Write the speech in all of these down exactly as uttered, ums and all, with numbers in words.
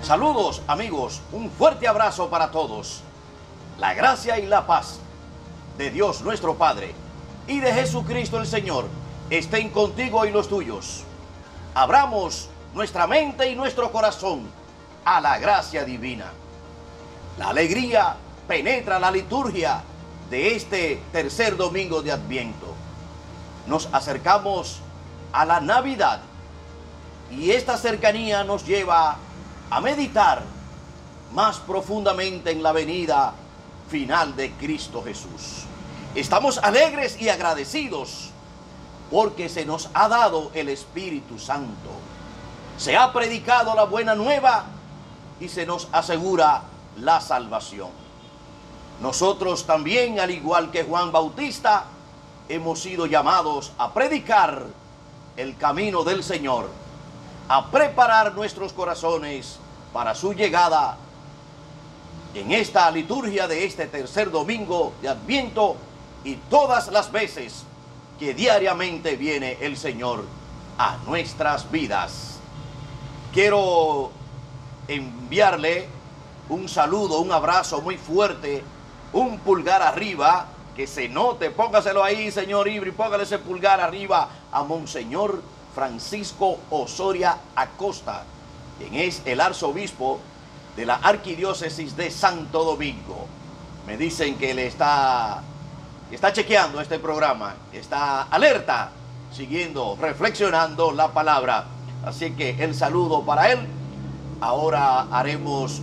Saludos amigos, un fuerte abrazo para todos. La gracia y la paz de Dios nuestro Padre y de Jesucristo el Señor estén contigo y los tuyos. Abramos nuestra mente y nuestro corazón a la gracia divina. La alegría penetra la liturgia de este tercer domingo de Adviento. Nos acercamos a la Navidad y esta cercanía nos lleva a meditar más profundamente en la venida final de Cristo Jesús. Estamos alegres y agradecidos porque se nos ha dado el Espíritu Santo. Se ha predicado la buena nueva y se nos asegura la salvación. Nosotros también, al igual que Juan Bautista, hemos sido llamados a predicar el camino del Señor, a preparar nuestros corazones para su llegada en esta liturgia de este tercer domingo de Adviento y todas las veces que diariamente viene el Señor a nuestras vidas. Quiero enviarle un saludo, un abrazo muy fuerte, un pulgar arriba, que se note, póngaselo ahí, señor Ibri, póngale ese pulgar arriba a Monseñor Francisco Osoria Acosta, quien es el arzobispo de la Arquidiócesis de Santo Domingo. Me dicen que le está, está chequeando este programa, está alerta, siguiendo, reflexionando la palabra. Así que el saludo para él. Ahora haremos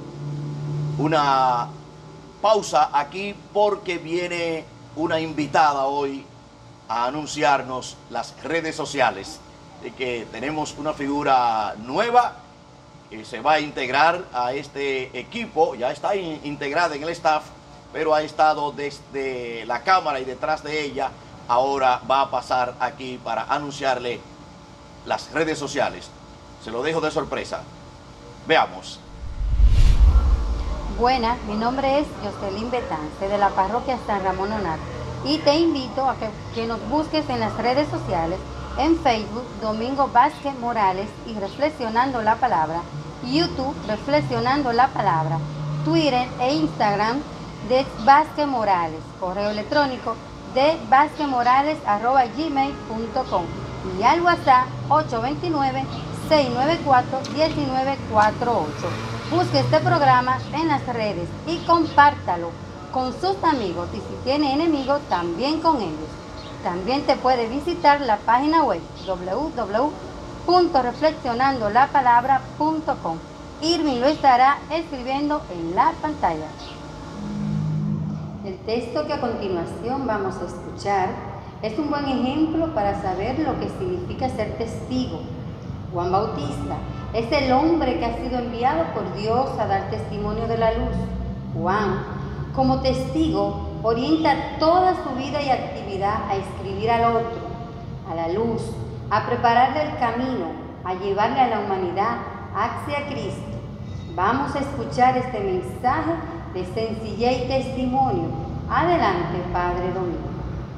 una pausa aquí porque viene una invitada hoy a anunciarnos las redes sociales de que tenemos una figura nueva que se va a integrar a este equipo. Ya está in, integrada en el staff, pero ha estado desde la cámara y detrás de ella. Ahora va a pasar aquí para anunciarle las redes sociales. Se lo dejo de sorpresa. Veamos. Buenas, mi nombre es Jocelyn Betance de la parroquia San Ramón Nonato y te invito a que, que nos busques en las redes sociales, en Facebook, Domingo Vázquez Morales y Reflexionando la Palabra, YouTube, Reflexionando la Palabra, Twitter e Instagram de Vázquez Morales, correo electrónico de vázquezmorales arroba gmail punto com y al WhatsApp ocho dos nueve, seis nueve cuatro, uno nueve cuatro ocho. Busque este programa en las redes y compártalo con sus amigos y si tiene enemigos, también con ellos. También te puede visitar la página web doble u doble u doble u punto reflexionando la palabra punto com. Irving lo estará escribiendo en la pantalla. El texto que a continuación vamos a escuchar es un buen ejemplo para saber lo que significa ser testigo. Juan Bautista es el hombre que ha sido enviado por Dios a dar testimonio de la luz. Juan, como testigo, orienta toda su vida y actividad a escribir al otro, a la luz, a prepararle el camino, a llevarle a la humanidad hacia Cristo. Vamos a escuchar este mensaje de sencillez y testimonio. Adelante, Padre Domingo.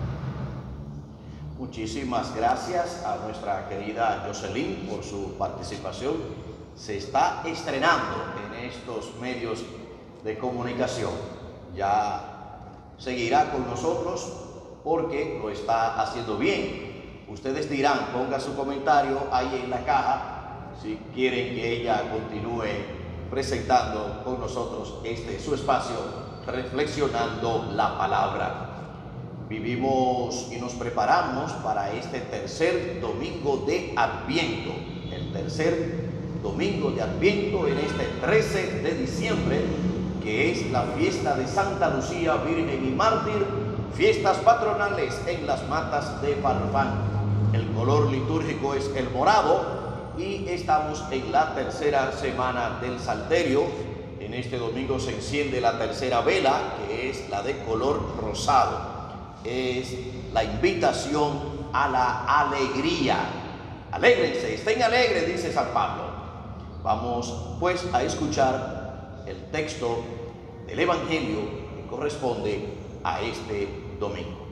Muchísimas gracias a nuestra querida Jocelyn por su participación. Se está estrenando en estos medios de comunicación. Ya seguirá con nosotros porque lo está haciendo bien. Ustedes dirán, ponga su comentario ahí en la caja si quieren que ella continúe presentando con nosotros este su espacio, reflexionando la palabra. Vivimos y nos preparamos para este tercer domingo de Adviento, el tercer domingo de Adviento en este trece de diciembre, que es la fiesta de Santa Lucía, Virgen y Mártir, fiestas patronales en las matas de Farfán. El color litúrgico es el morado y estamos en la tercera semana del Salterio. En este domingo se enciende la tercera vela, que es la de color rosado. Es la invitación a la alegría. Alégrense, estén alegres, dice San Pablo. Vamos pues a escuchar el texto del Evangelio que corresponde a este domingo.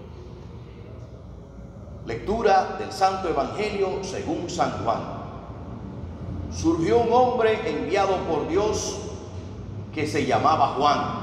Lectura del Santo Evangelio según San Juan. surgió un hombre enviado por Dios que se llamaba Juan.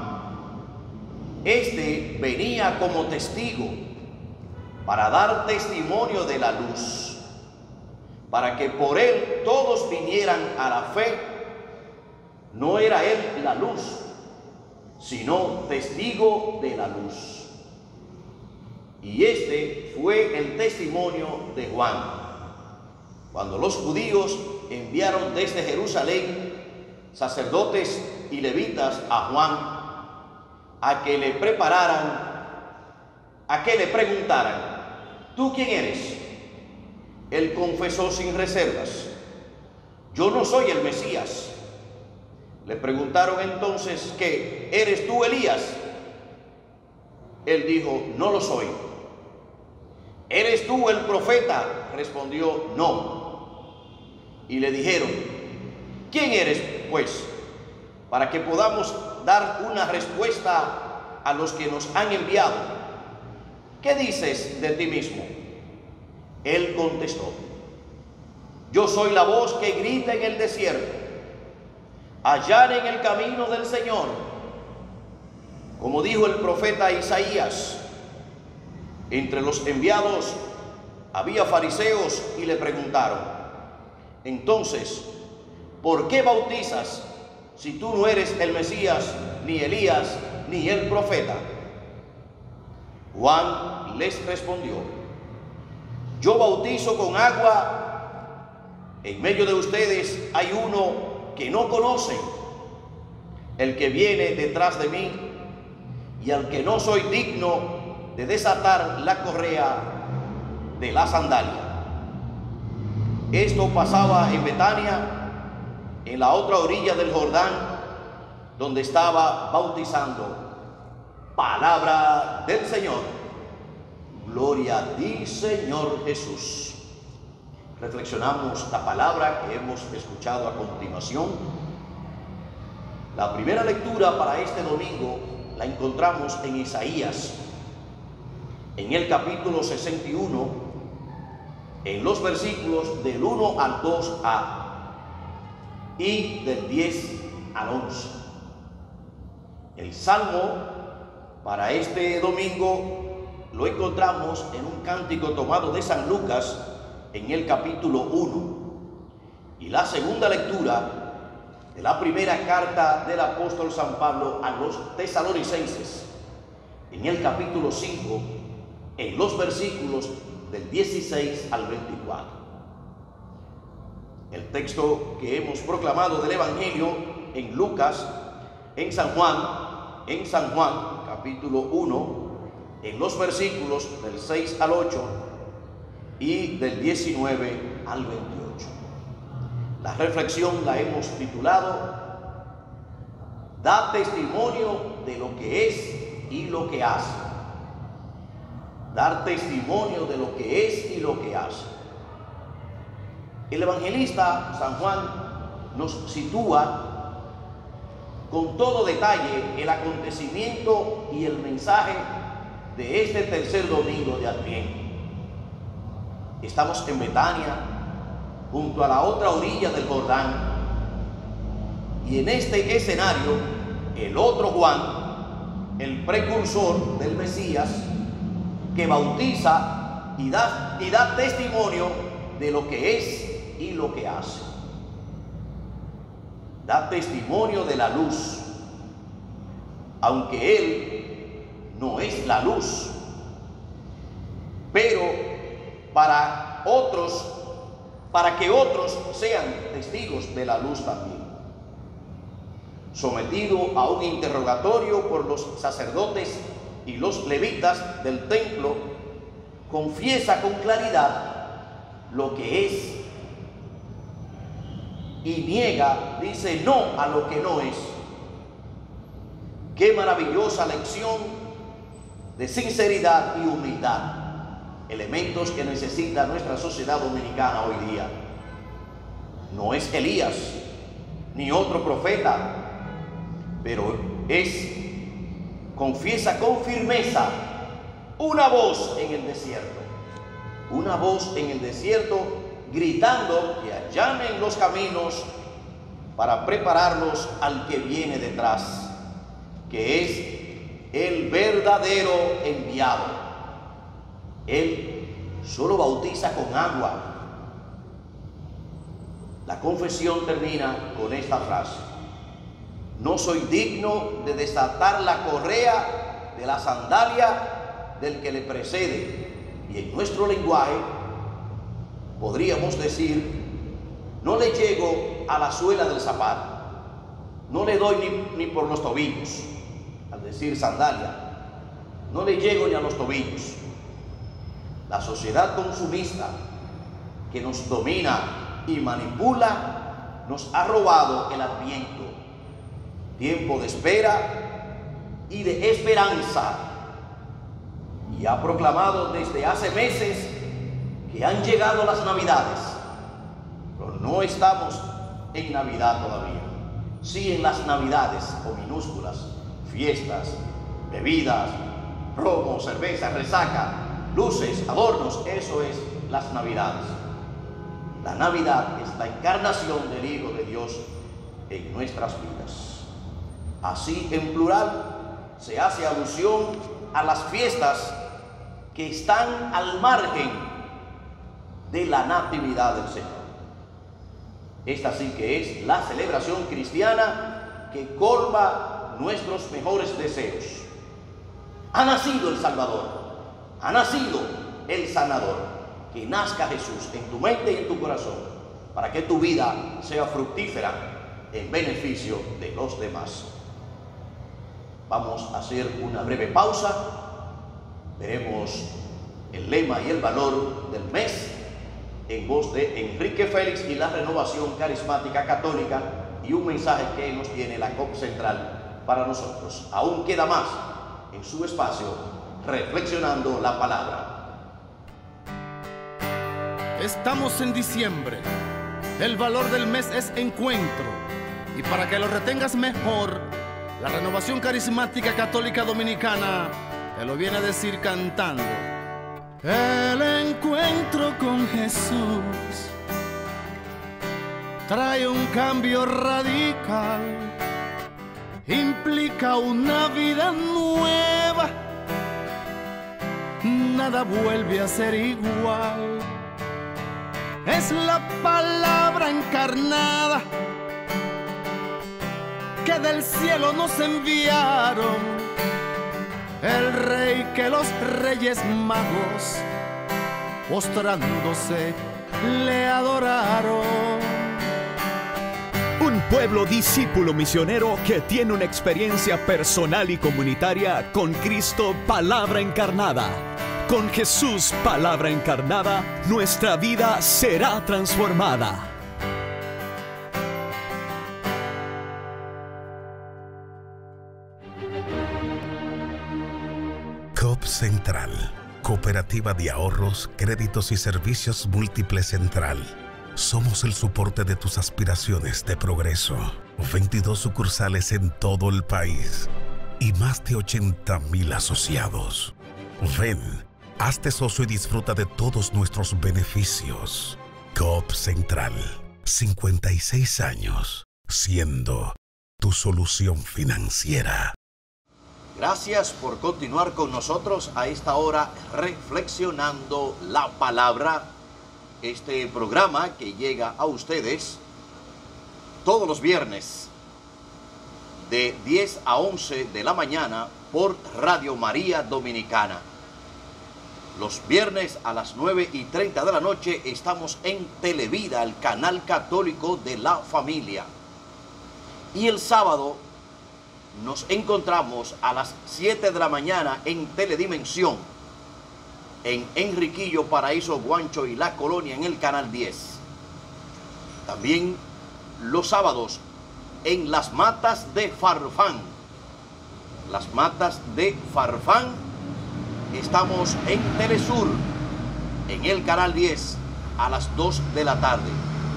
Este venía como testigo para dar testimonio de la luz, para que por él todos vinieran a la fe. No era él la luz, sino testigo de la luz. Y este fue el testimonio de Juan. Cuando los judíos enviaron desde Jerusalén sacerdotes y levitas a Juan a que le prepararan, a que le preguntaran: ¿tú quién eres? Él confesó sin reservas: yo no soy el Mesías. Le preguntaron entonces: ¿qué? ¿Eres tú Elías? Él dijo: no lo soy. ¿Eres tú el profeta? Respondió: no. Y le dijeron: ¿quién eres, pues? Para que podamos dar una respuesta a los que nos han enviado. ¿Qué dices de ti mismo? Él contestó: yo soy la voz que grita en el desierto, allanen el camino del Señor. Como dijo el profeta Isaías. Entre los enviados había fariseos y le preguntaron: entonces, ¿por qué bautizas si tú no eres el Mesías, ni Elías, ni el profeta? Juan les respondió: yo bautizo con agua. En medio de ustedes hay uno que no conocen, el que viene detrás de mí, y al que no soy digno de desatar la correa de la sandalia. Esto pasaba en Betania, en la otra orilla del Jordán, donde estaba bautizando. Palabra del Señor. Gloria a ti, Señor Jesús. Reflexionamos la palabra que hemos escuchado a continuación. La primera lectura para este domingo la encontramos en Isaías, en el capítulo sesenta y uno, en los versículos del uno al dos a y del diez al once. El salmo para este domingo lo encontramos en un cántico tomado de San Lucas, en el capítulo uno. Y la segunda lectura de la primera carta del apóstol San Pablo a los tesalonicenses, en el capítulo cinco, en los versículos del dieciséis al veinticuatro. El texto que hemos proclamado del Evangelio en Lucas, en San Juan, en San Juan, capítulo uno, en los versículos del seis al ocho y del diecinueve al veintiocho. La reflexión la hemos titulado: da testimonio de lo que es y lo que hace. Dar testimonio de lo que es y lo que hace. El evangelista San Juan nos sitúa con todo detalle el acontecimiento y el mensaje de este tercer domingo de Adviento. Estamos en Betania, junto a la otra orilla del Jordán, y en este escenario el otro Juan, el precursor del Mesías, que bautiza y da, y da testimonio de lo que es y lo que hace. Da testimonio de la luz, aunque él no es la luz, pero para otros, para que otros sean testigos de la luz también. Sometido a un interrogatorio por los sacerdotes y los levitas del templo, confiesa con claridad lo que es y niega, dice no a lo que no es. Qué maravillosa lección de sinceridad y humildad, elementos que necesita nuestra sociedad dominicana hoy día. No es Elías ni otro profeta, pero es, confiesa con firmeza, una voz en el desierto, una voz en el desierto gritando que allanen los caminos para prepararlos al que viene detrás, que es el verdadero enviado. Él solo bautiza con agua. La confesión termina con esta frase: no soy digno de desatar la correa de la sandalia del que le precede. Y en nuestro lenguaje podríamos decir: no le llego a la suela del zapato, no le doy ni, ni por los tobillos. Al decir sandalia, no le llego ni a los tobillos. La sociedad consumista que nos domina y manipula nos ha robado el Adviento, tiempo de espera y de esperanza, y ha proclamado desde hace meses que han llegado las Navidades, pero no estamos en Navidad todavía. Sí, en las Navidades con minúsculas: fiestas, bebidas, romo, cerveza, resaca, luces, adornos. Eso es las Navidades. La Navidad es la encarnación del Hijo de Dios en nuestras vidas. Así, en plural, se hace alusión a las fiestas que están al margen de la natividad del Señor. Esta sí que es la celebración cristiana que colma nuestros mejores deseos. Ha nacido el Salvador, ha nacido el Sanador. Que nazca Jesús en tu mente y en tu corazón, para que tu vida sea fructífera en beneficio de los demás. Vamos a hacer una breve pausa. Veremos el lema y el valor del mes en voz de Enrique Félix y la Renovación Carismática Católica, y un mensaje que nos tiene la C O P Central para nosotros. Aún queda más en su espacio Reflexionando la Palabra. Estamos en diciembre. El valor del mes es encuentro. Y para que lo retengas mejor, la Renovación Carismática Católica Dominicana te lo viene a decir cantando. El encuentro con Jesús trae un cambio radical, implica una vida nueva, nada vuelve a ser igual. Es la palabra encarnada que del cielo nos enviaron, el rey que los reyes magos postrándose le adoraron. Un pueblo discípulo misionero que tiene una experiencia personal y comunitaria con Cristo, palabra encarnada. Con Jesús, palabra encarnada, nuestra vida será transformada. C O P Central, Cooperativa de Ahorros, Créditos y Servicios Múltiples Central. Somos el soporte de tus aspiraciones de progreso. veintidós sucursales en todo el país y más de ochenta mil asociados. Ven, hazte socio y disfruta de todos nuestros beneficios. C O P Central, cincuenta y seis años, siendo tu solución financiera. Gracias por continuar con nosotros a esta hora reflexionando la palabra. Este programa que llega a ustedes todos los viernes de diez a once de la mañana por Radio María Dominicana. Los viernes a las nueve y treinta de la noche estamos en Televida, el canal católico de la familia. Y el sábado nos encontramos a las siete de la mañana en Teledimensión, en Enriquillo, Paraíso, Guancho y La Colonia, en el canal diez. También los sábados en Las Matas de Farfán. Las Matas de Farfán. Estamos en Telesur, en el canal diez, a las dos de la tarde.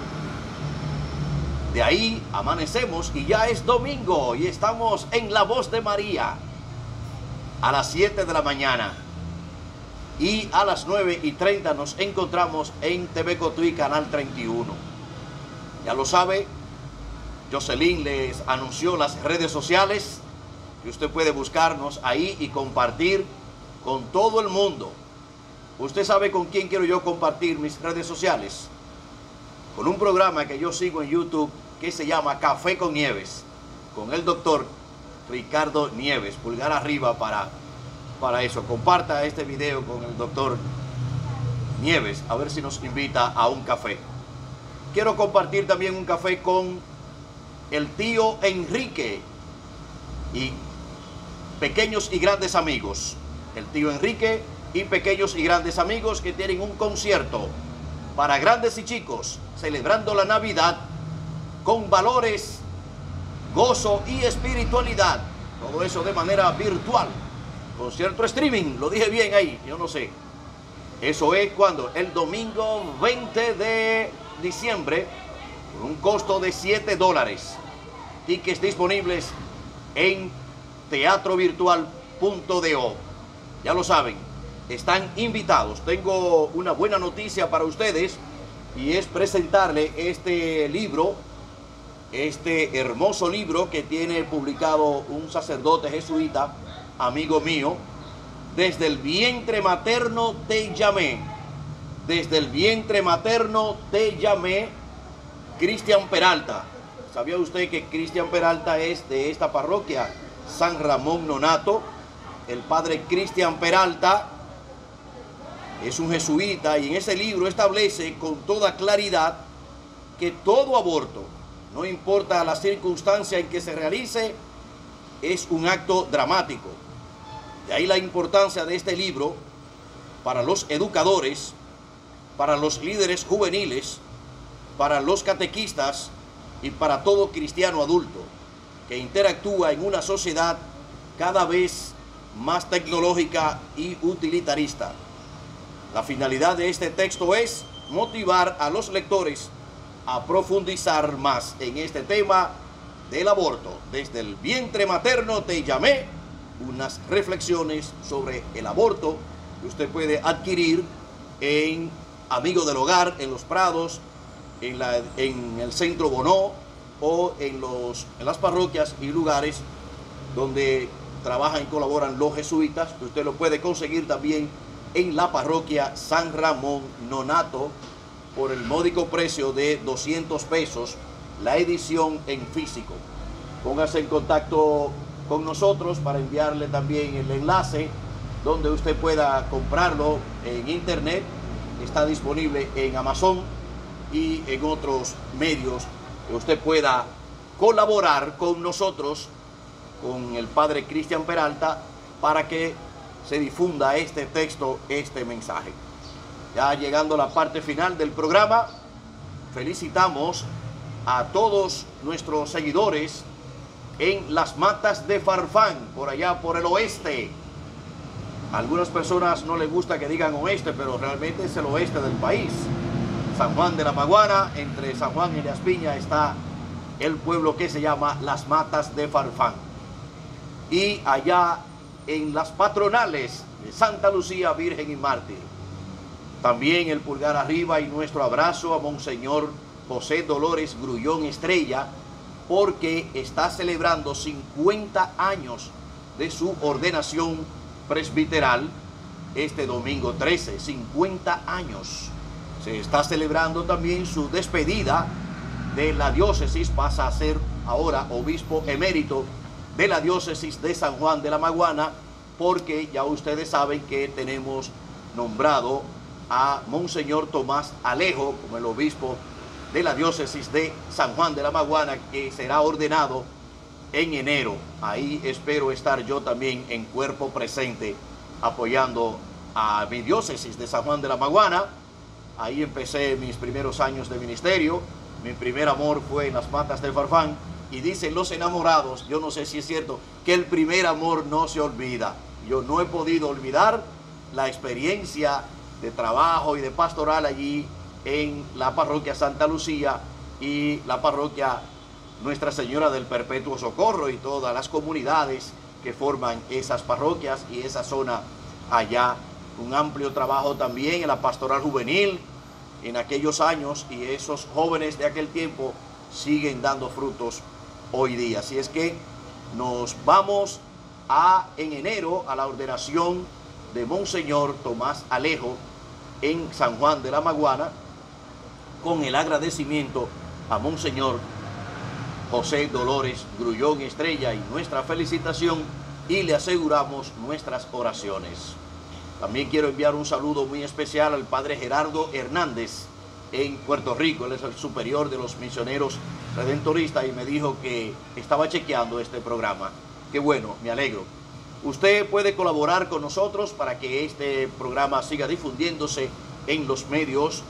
De ahí amanecemos y ya es domingo y estamos en La Voz de María a las siete de la mañana. Y a las nueve y treinta nos encontramos en T V Cotuí, Canal treinta y uno. Ya lo sabe, Jocelyn les anunció las redes sociales, que usted puede buscarnos ahí y compartir con todo el mundo. Usted sabe con quién quiero yo compartir mis redes sociales. Con un programa que yo sigo en YouTube que se llama Café con Nieves, con el doctor Ricardo Nieves. Pulgar arriba para, para eso. Comparta este video con el doctor Nieves, a ver si nos invita a un café. Quiero compartir también un café con el tío Enrique y pequeños y grandes amigos. El tío Enrique y pequeños y grandes amigos, que tienen un concierto para grandes y chicos, celebrando la Navidad con valores, gozo y espiritualidad. Todo eso de manera virtual. Concierto streaming, lo dije bien ahí, yo no sé. Eso es cuando el domingo veinte de diciembre, con un costo de siete dólares. Tickets disponibles en teatro virtual punto do. Ya lo saben, están invitados. Tengo una buena noticia para ustedes, y es presentarle este libro, este hermoso libro que tiene publicado un sacerdote jesuita, amigo mío. Desde el vientre materno te llamé. Desde el vientre materno te llamé, Cristian Peralta. ¿Sabía usted que Cristian Peralta es de esta parroquia, San Ramón Nonato? El padre Cristian Peralta es un jesuita, y en ese libro establece con toda claridad que todo aborto, no importa la circunstancia en que se realice, es un acto dramático. De ahí la importancia de este libro para los educadores, para los líderes juveniles, para los catequistas y para todo cristiano adulto que interactúa en una sociedad cada vez más tecnológica y utilitarista. La finalidad de este texto es motivar a los lectores a profundizar más en este tema del aborto. Desde el vientre materno te llamé, unas reflexiones sobre el aborto que usted puede adquirir en Amigo del Hogar, en Los Prados, en, la, en el Centro Bonó, o en, los, en las parroquias y lugares donde trabajan y colaboran los jesuitas. Usted lo puede conseguir también en la parroquia San Ramón Nonato por el módico precio de doscientos pesos la edición en físico. Póngase en contacto con nosotros para enviarle también el enlace donde usted pueda comprarlo en internet. Está disponible en Amazon y en otros medios que usted pueda colaborar con nosotros, con el padre Cristian Peralta, para que se difunda este texto, este mensaje. Ya llegando a la parte final del programa, felicitamos a todos nuestros seguidores en Las Matas de Farfán, por allá por el oeste. A algunas personas no les gusta que digan oeste, pero realmente es el oeste del país. San Juan de la Maguana, entre San Juan y Las Piñas está el pueblo que se llama Las Matas de Farfán. Y allá en las patronales de Santa Lucía, Virgen y Mártir. También el pulgar arriba y nuestro abrazo a Monseñor José Dolores Grullón Estrella, porque está celebrando cincuenta años de su ordenación presbiteral este domingo trece, cincuenta años. Se está celebrando también su despedida de la diócesis, pasa a ser ahora obispo emérito de la diócesis de San Juan de la Maguana, porque ya ustedes saben que tenemos nombrado a Monseñor Tomás Alejo como el obispo de la diócesis de San Juan de la Maguana, que será ordenado en enero. Ahí espero estar yo también en cuerpo presente, apoyando a mi diócesis de San Juan de la Maguana. Ahí empecé mis primeros años de ministerio. Mi primer amor fue en Las Matas de Farfán. Y dicen los enamorados, yo no sé si es cierto, que el primer amor no se olvida. Yo no he podido olvidar la experiencia de trabajo y de pastoral allí en la parroquia Santa Lucía y la parroquia Nuestra Señora del Perpetuo Socorro y todas las comunidades que forman esas parroquias y esa zona allá un amplio trabajo también en la pastoral juvenil en aquellos años, y esos jóvenes de aquel tiempo siguen dando frutos hoy día. Así es que nos vamos a, en enero, a la ordenación de Monseñor Tomás Alejo en San Juan de la Maguana, con el agradecimiento a Monseñor José Dolores Grullón Estrella y nuestra felicitación, y le aseguramos nuestras oraciones. También quiero enviar un saludo muy especial al padre Gerardo Hernández en Puerto Rico. Él es el superior de los misioneros redentoristas y me dijo que estaba chequeando este programa. Qué bueno, me alegro. Usted puede colaborar con nosotros para que este programa siga difundiéndose en los medios,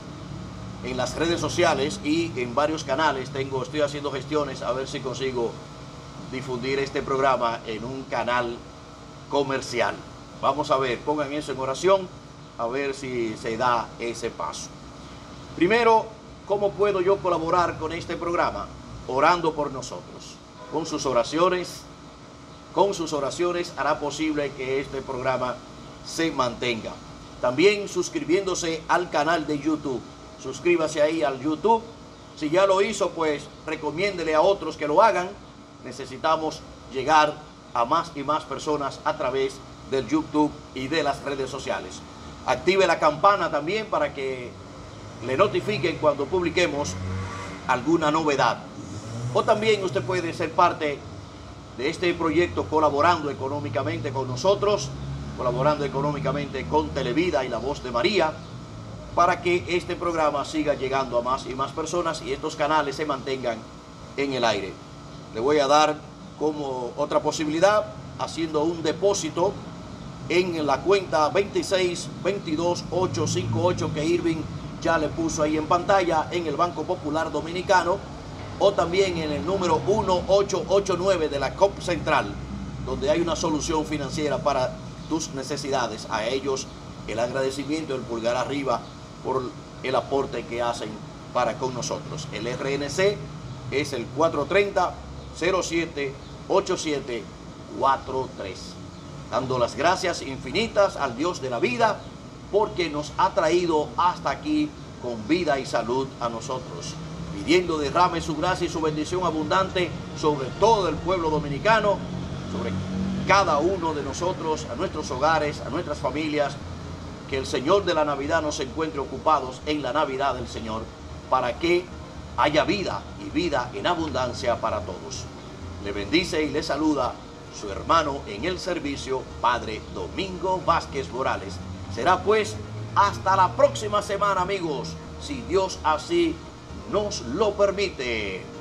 en las redes sociales y en varios canales. Tengo, estoy haciendo gestiones a ver si consigo difundir este programa en un canal comercial. Vamos a ver, pongan eso en oración, a ver si se da ese paso. Primero, ¿cómo puedo yo colaborar con este programa? Orando por nosotros. Con sus oraciones, con sus oraciones hará posible que este programa se mantenga. También suscribiéndose al canal de YouTube. Suscríbase ahí al YouTube. Si ya lo hizo, pues recomiéndele a otros que lo hagan. Necesitamos llegar a más y más personas a través del YouTube y de las redes sociales. Active la campana también para que le notifiquen cuando publiquemos alguna novedad. O también usted puede ser parte de este proyecto colaborando económicamente con nosotros, colaborando económicamente con Televida y La Voz de María, para que este programa siga llegando a más y más personas y estos canales se mantengan en el aire. Le voy a dar como otra posibilidad, haciendo un depósito en la cuenta veintiséis veintidós ochocientos cincuenta y ocho que Irving ya le puso ahí en pantalla en el Banco Popular Dominicano, o también en el número uno ocho ocho nueve de la C O P Central, donde hay una solución financiera para tus necesidades. A ellos el agradecimiento, el pulgar arriba por el aporte que hacen para con nosotros. El R N C es el cuatro tres cero, cero siete ocho siete cuatro tres. Dando las gracias infinitas al Dios de la vida, porque nos ha traído hasta aquí con vida y salud a nosotros. Pidiendo derrame su gracia y su bendición abundante sobre todo el pueblo dominicano, sobre cada uno de nosotros, a nuestros hogares, a nuestras familias. Que el Señor de la Navidad nos encuentre ocupados en la Navidad del Señor, para que haya vida y vida en abundancia para todos. Le bendice y le saluda su hermano en el servicio, Padre Domingo Vázquez Morales. Será pues hasta la próxima semana, amigos, si Dios así nos lo permite.